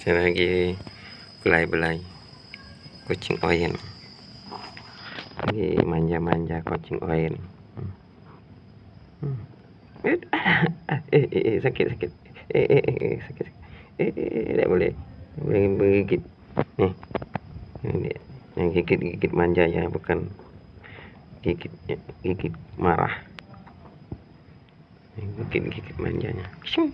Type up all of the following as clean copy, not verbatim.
Saya lagi belai-belai kucing oyen, lagi manja-manja kucing oyen. Sakit sakit, sakit, tidak boleh menggigit. Nih, ini dia yang gigit manja ya, bukan gigit marah. Gigit manjanya.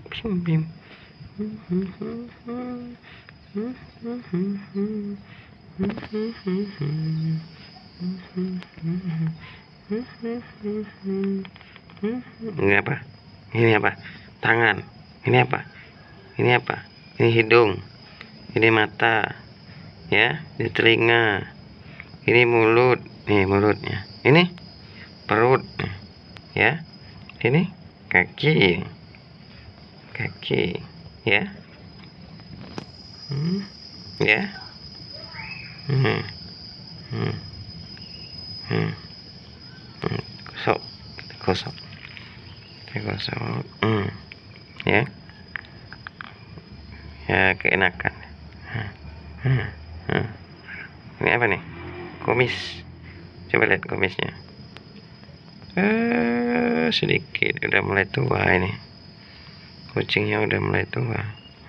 Ini apa? Ini apa? Tangan. Ini apa? Ini apa? Ini hidung. Ini mata. Ya, ini telinga. Ini mulut. Nih mulutnya. Ini perut. Ya. Ini kaki. Kaki. Ya. Ya. Gosok. Ya. Ya, keenakan. Ini apa nih? Kumis. Coba lihat kumisnya. Sedikit, udah mulai tua ini. Kucingnya udah mulai tua.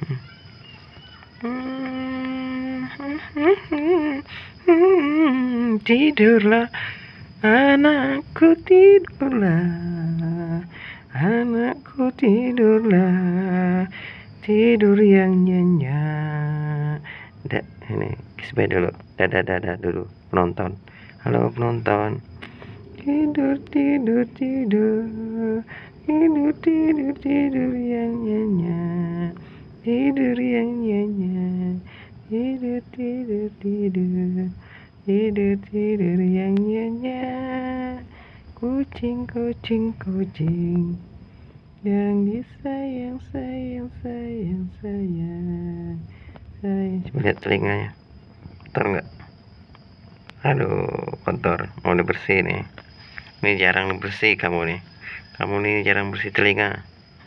Tidurlah anakku, tidurlah anakku, tidurlah, tidur yang nyenyak. Ini kisah dulu, dadah dulu penonton. Halo penonton. Tidur tidur tidur, tidur tidur tidur yang nyenyak, tidur yang nyenyak, tidur tidur tidur, tidur tidur yang nyenyak. Kucing kucing kucing yang disayang sayang sayang sayang sayang. Coba lihat telinganya, kotor nggak? Aduh, kotor, mau dibersih nih. Ini jarang bersih kamu nih. Kamu nih jarang bersih telinga.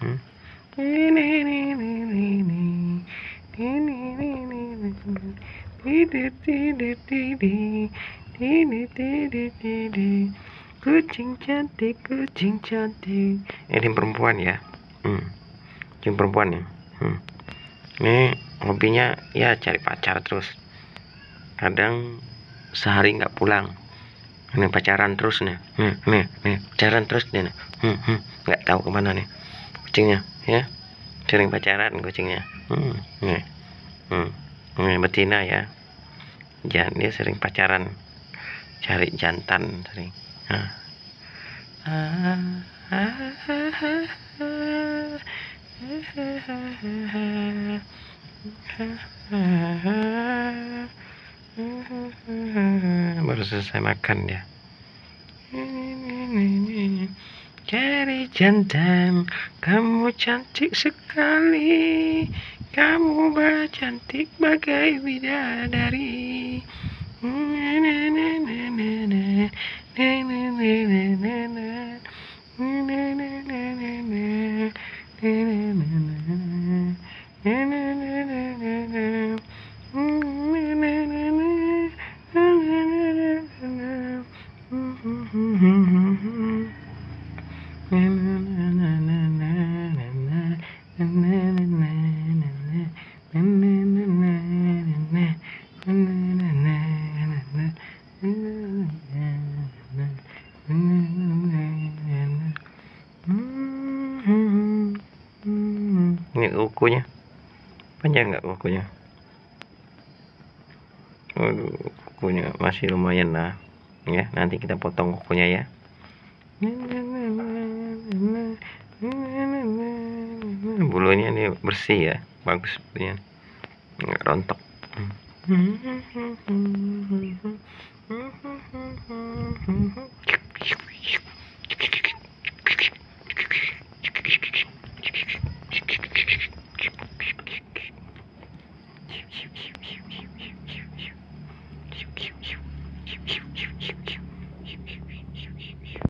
Kucing cantik, kucing cantik. Ini perempuan ya. Kucing perempuan ya. Ini hobinya ya cari pacar terus. Kadang sehari nggak pulang. Ini pacaran terus nih. Nih pacaran terus nih. Nggak tahu kemana nih kucingnya ya. Sering pacaran kucingnya. Nih. Ini betina ya. Dia sering pacaran, cari jantan sering. Baru selesai makan dia. Cari jantan, kamu cantik sekali, kamu cantik bagai bidadari. Ini kukunya panjang nggak kukunya? Aduh, kukunya masih lumayan lah ya. Nanti kita potong kukunya ya. Bulunya ini bersih ya, bagus bulunya, nggak rontok.